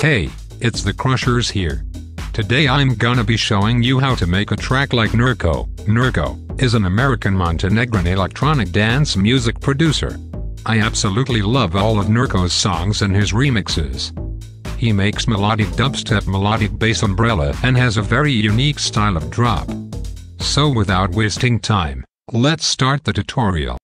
Hey, it's the Crushers here. Today I'm gonna be showing you how to make a track like Nurko. Nurko is an American Montenegrin electronic dance music producer. I absolutely love all of Nurko's songs and his remixes. He makes melodic dubstep, melodic bass umbrella, and has a very unique style of drop. So without wasting time, let's start the tutorial.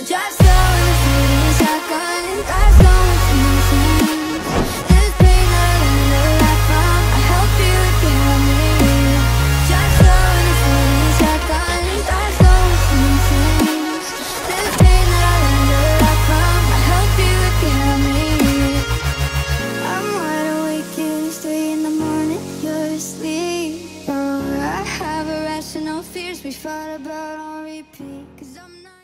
Drive slow in a city shotgun, drive slow with emotions. This pain that I learned to laugh from, I help you if you help me. Drive slow in a city shotgun, drive slow with emotions. This pain that I learned to laugh from, I help you if you help me. I'm wide awake and it's 3 in the morning, you're asleep. Oh, I have irrational fears we fought about on repeat, 'cause I'm not